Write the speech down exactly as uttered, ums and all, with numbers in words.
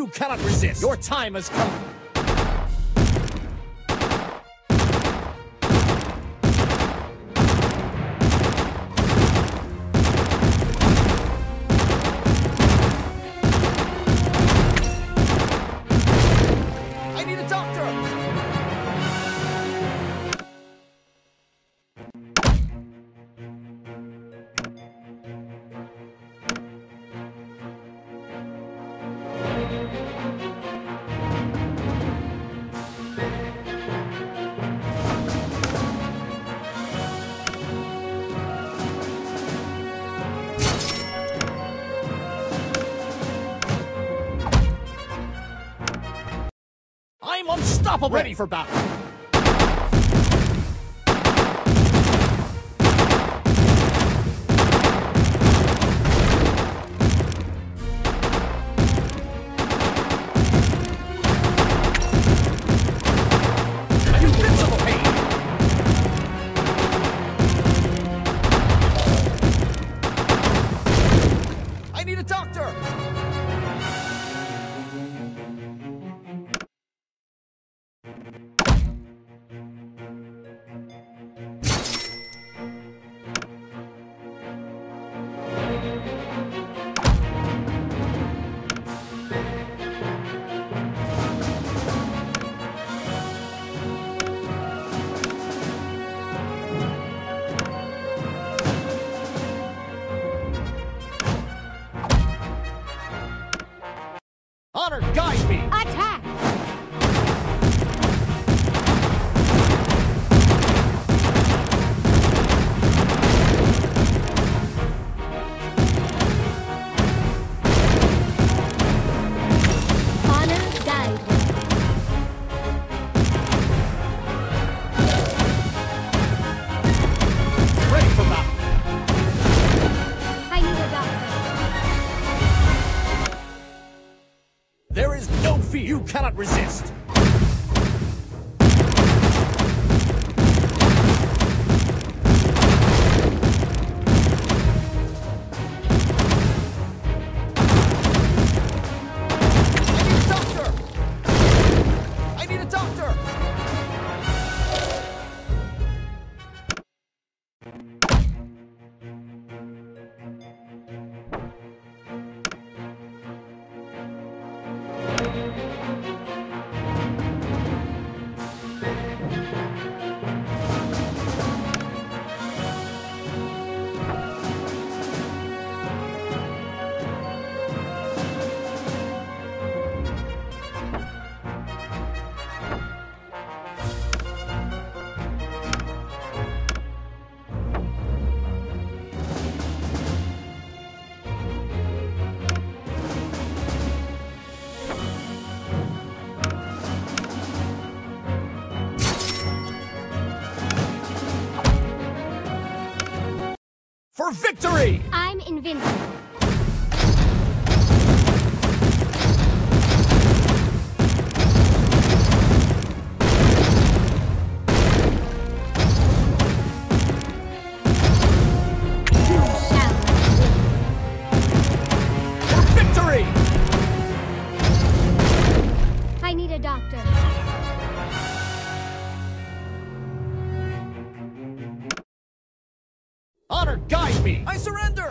You cannot resist! Your time has come! I need a doctor! I'm unstoppable! Ready for battle! I'm invincible! Hey! I need a doctor! Honor, guide me! Attack! Honor, guide me. Ready for battle! I need a doctor. There is no fear! You cannot resist! I need a doctor! I need a doctor! For victory! I'm invincible. You shall win. For victory! I need a doctor. Honor, guide me! I surrender!